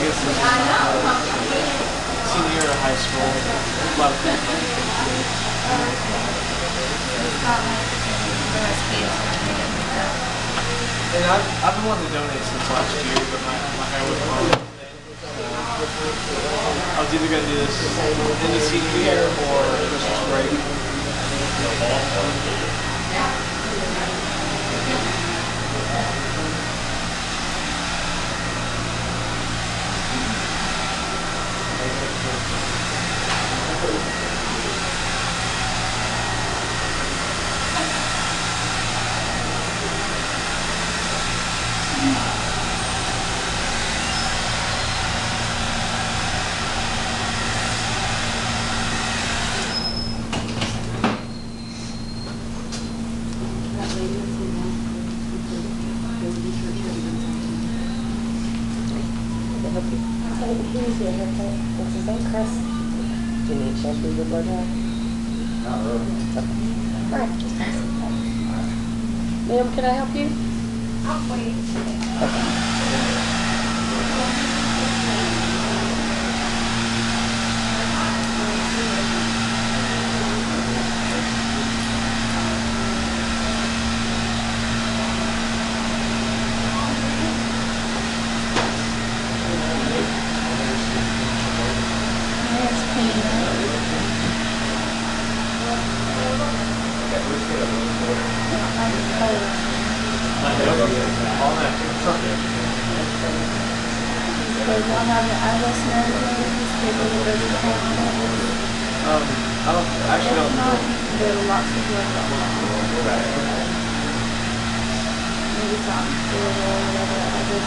guess this is senior year of high school. A lot of people. And I've been wanting to donate since last year, but my hair was long. I was either going to do this in the senior year or Christmas break. Here's your haircut. What's his name, Chris? Do you need shampoo with blood dry? Not really. Okay. Alright, just pass it. Ma'am, can I help you? I'll wait. Okay. I actually don't know. There are lots of work on maybe some or whatever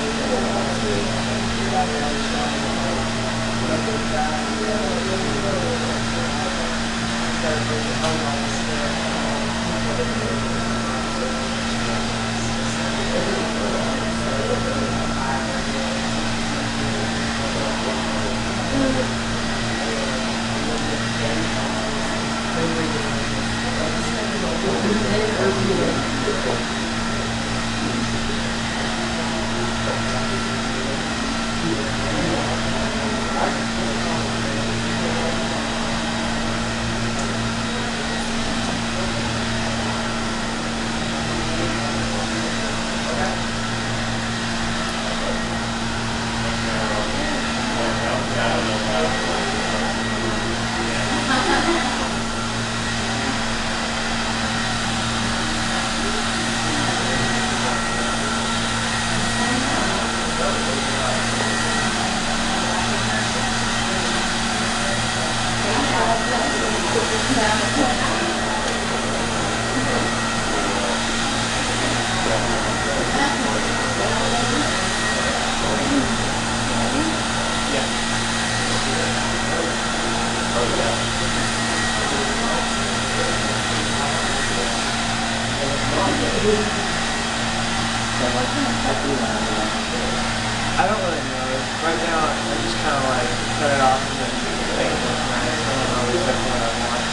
I don't really know. Right now, I just kind of like cut it off and then make it look nice. I don't know exactly what I want.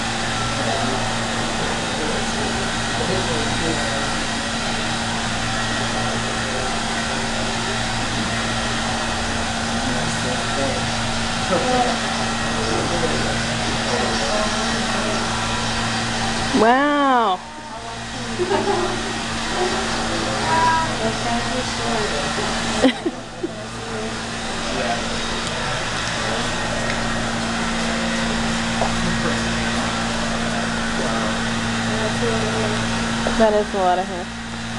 Wow. That is a lot of hair.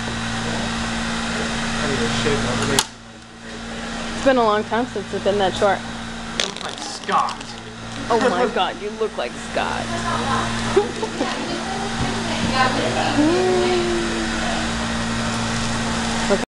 It's been a long time since it's been that short. You look like Scott. Oh my god, you look like Scott.